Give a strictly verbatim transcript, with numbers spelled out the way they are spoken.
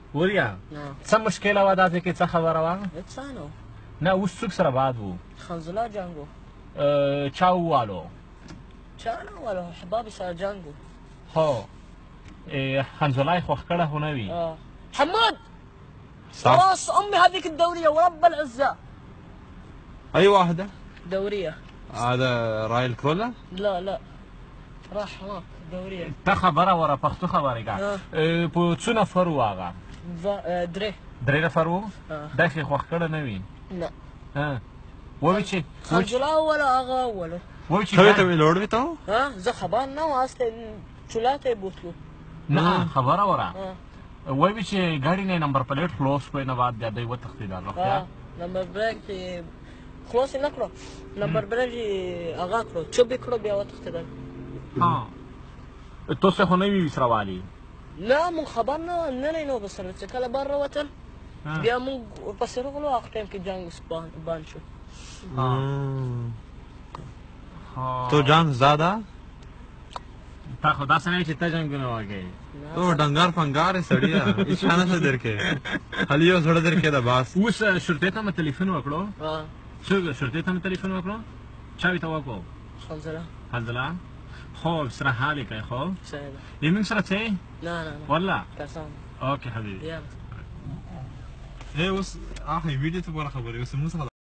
وریا څه مشکله وه داسې کې څه خبره وه هېڅ نه و نه اوس څوک سره باد و خنزلا جنګ و چا ووالو چا نه ووالو احباب سره جنګ و هو حنظله یې خوښ کړه خو نه وي حماد راس امي هذيك الدوريه ورب العزه اي واحده دوريه هذا رايل كرولا لا لا راح هناك دوريه ته خبره وره پښتو خبرې کا په څو نفر و هغه درې درې نفر و دا چې خوښ کړه نه وي نه ووایي چې خنجلا ولا هغه اوله ووایي چې ته ته لوړ وې ته ها زه خبر نه وم هسته چولاته یې بوتلو نه خبره وره وایي چې ګاډي نه نمبر پلیټ خلاص کړی نه بعد بیا دوی وتښتېدل روغتیا نمبر پلیټ یې خلاص یې نه کړو نمبر پلیټ یې هغه کړو چوب یې کړو بیا وتښتېدل تاسو خو نه وي ورسره والي نه مونږ خبر نه نه نه نو بسره چې کله بر راوتل بیا مونږ ورپسې راغلو هغه ټایم کې جنګ بند شو تو جنګ زیاده تا خو داسې نه وي چې ته جنګونه وکړې تو ډنګر فنګار یې سړیه هېڅ شی نشته درکې خالي یو زړه درکې ده بس اوس شرطې ته مې تلیفون وکړو څوک شرطې ته مې تلیفون وکړو چا وي ته وکړو حنظله حنظله خب سره حال یې کوي خو صحیح ده زموږ سره څه یې نه نه نه والله قسم اوکې حبیبي اوس هغه ویډیو ته ګوره خبرې اوس موږ سره